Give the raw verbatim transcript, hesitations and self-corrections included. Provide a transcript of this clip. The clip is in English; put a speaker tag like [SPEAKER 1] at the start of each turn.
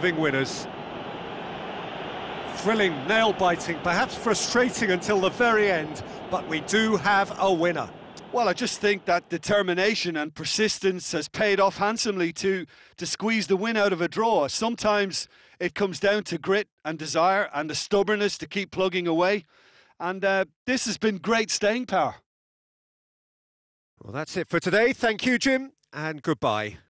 [SPEAKER 1] Living winners. Thrilling, nail-biting, perhaps frustrating until the very end, but we do have a winner.
[SPEAKER 2] Well, I just think that determination and persistence has paid off handsomely to, to squeeze the win out of a draw. Sometimes it comes down to grit and desire and the stubbornness to keep plugging away. And uh, this has been great staying power.
[SPEAKER 1] Well, that's it for today. Thank you, Jim, and goodbye.